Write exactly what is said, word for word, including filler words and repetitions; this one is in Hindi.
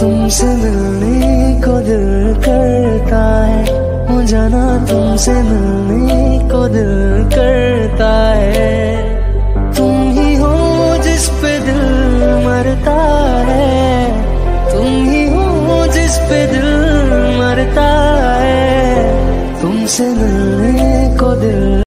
तुमसे मिलने को दिल करता है, हो जाना तुमसे मिलने को दिल करता है। तुम ही हो जिस पे दिल मरता है, तुम ही हो जिस पे दिल मरता है। तुमसे मिलने